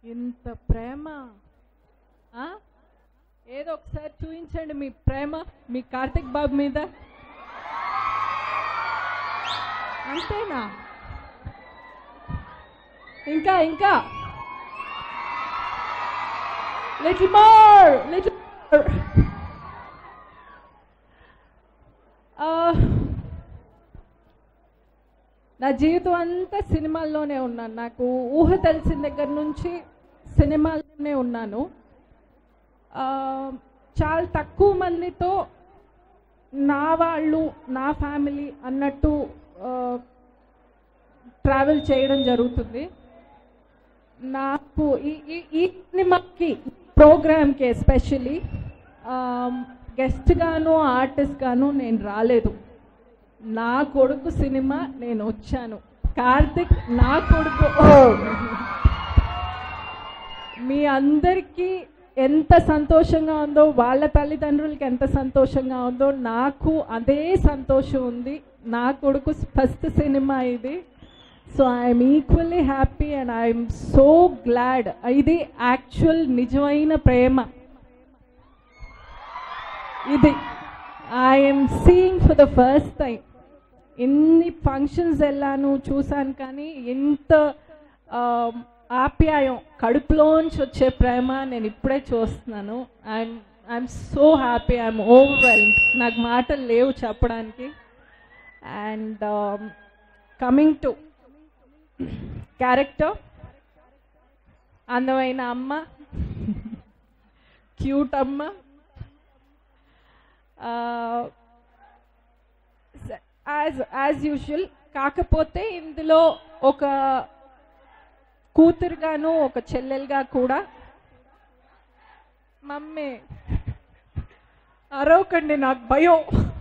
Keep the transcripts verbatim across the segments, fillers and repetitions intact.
ఇంత ప్రేమ ఏదో ఒకసారి చూపించండి మీ ప్రేమ మీ కార్తిక్ బాబు మీద. అంతేనా? ఇంకా ఇంకా లిటిల్ మోర్ లిటిల్ మోర్. నా జీవితం అంతా సినిమాల్లోనే ఉన్నాను. నాకు ఊహ తెలిసిన దగ్గర నుంచి సినిమాల్లోనే ఉన్నాను. చాలా తక్కువ మందితో నా వాళ్ళు నా ఫ్యామిలీ అన్నట్టు ట్రావెల్ చేయడం జరుగుతుంది. నాకు ఈ ఈ సినిమాకి ప్రోగ్రామ్కి ఎస్పెషలీ గెస్ట్గాను ఆర్టిస్ట్గాను నేను రాలేదు. నా కొడుకు సినిమా నేను వచ్చాను. కార్తిక్ నా కొడుకు. మీ అందరికీ ఎంత సంతోషంగా ఉందో, వాళ్ళ తల్లిదండ్రులకి ఎంత సంతోషంగా ఉందో నాకు అదే సంతోషం ఉంది. నా కొడుకు ఫస్ట్ సినిమా ఇది. So I'm equally happy and I'm so glad. ఇది యాక్చువల్ నిజమైన ప్రేమ. ఇది I'm seeing for the first time. ఎన్ని ఫంక్షన్స్ వెళ్ళాను చూశాను, కానీ ఎంత ఆప్యాయం కడుపులోంచి వచ్చే ప్రేమ నేను ఇప్పుడే చూస్తున్నాను. I'm I'm so happy. I'm overwhelmed. నాకు మాటలు లేవు చెప్పడానికి. అండ్ కమింగ్ టు క్యారెక్టర్, అందమైన అమ్మ, క్యూట్ అమ్మ, యాజ్ యాజ్ యూజువల్. కాకపోతే ఇందులో ఒక కూతురుగాను ఒక చెల్లెలుగా కూడా. మమ్మీ అరవకండి, నాకు భయం.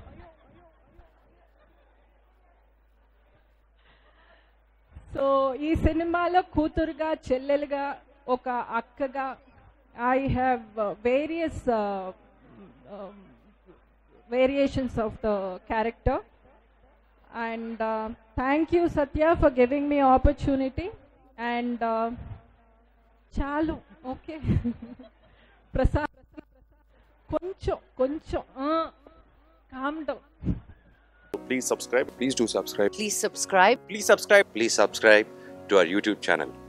సో ఈ సినిమాలో కూతురుగా చెల్లెలుగా ఒక అక్కగా I have various variations of the character. And thank you Satya for giving me opportunity. And చాలు, ఓకే. ప్రసాద్ కొంచెం కొంచెం calm down. Please subscribe. Please do subscribe. Please subscribe. Please subscribe. Please subscribe to our YouTube channel.